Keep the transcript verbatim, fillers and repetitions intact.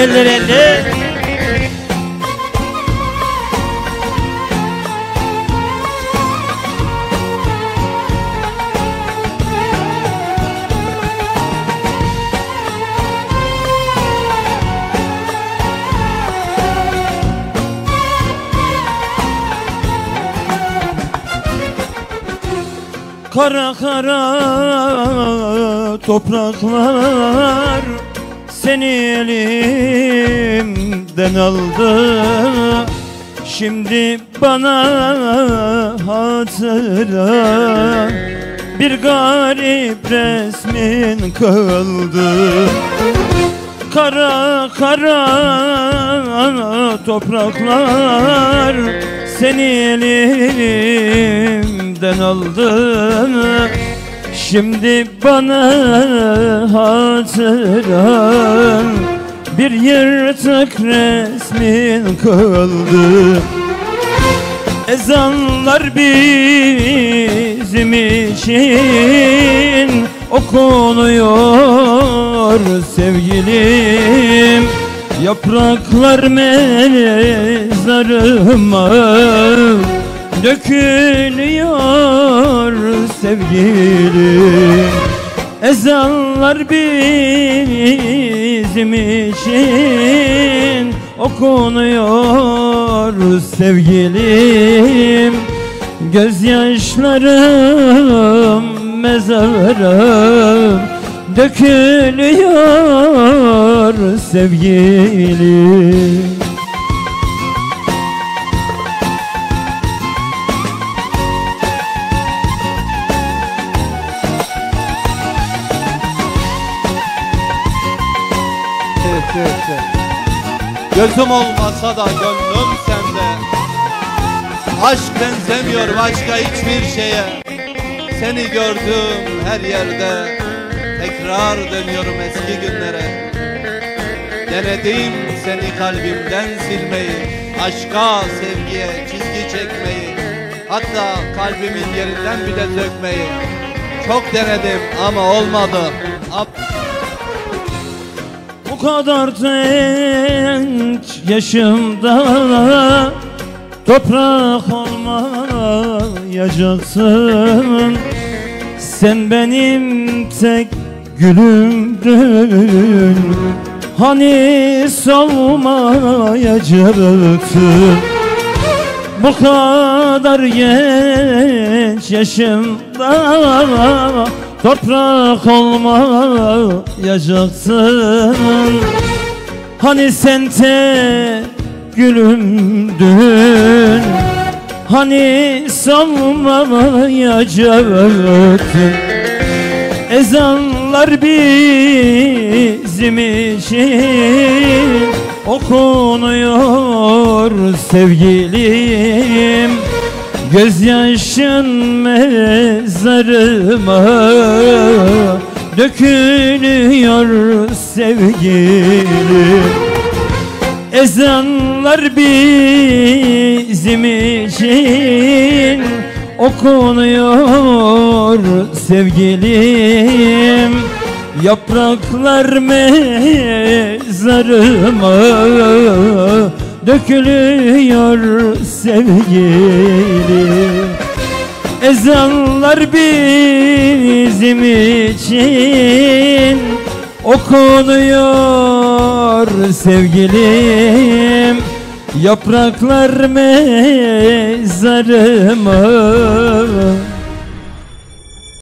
eller eller. Kara kara topraklar seni elimden aldı. Şimdi bana hatıra bir garip resmin kaldı. Kara kara topraklar seni elimden aldın. Şimdi bana hatıran bir yırtık resmin kaldı. Ezanlar bizim için okunuyor sevgilim. Yapraklar mezarıma dökülüyor sevgilim. Ezanlar bizim için okunuyor sevgilim. Gözyaşlarım mezara dökülüyor sevgilim. Gözüm olmasa da gönlüm sende. Aşk benzemiyor başka hiçbir şeye. Seni gördüm her yerde. Tekrar dönüyorum eski günlere. Denedim seni kalbimden silmeyi, aşka, sevgiye çizgi çekmeyi, hatta kalbimin yerinden bile dökmeyi. Çok denedim ama olmadı. Bu kadar genç yaşımda toprak olmayacaksın. Sen benim tek gülümdün, hani solmayacaktın. Bu kadar genç yaşımda toprak olmayacaksın. Hani sen tek gülümdün, hani solmayacaktın. Ezanlar bizim için okunuyor sevgilim. Gözyaşın mezarıma dökülüyor sevgilim. Ezanlar bizim için okunuyor sevgilim. Yapraklar mezarıma dökülüyor sevgilim. Ezanlar bizim için okunuyor sevgilim. Yapraklar mezarıma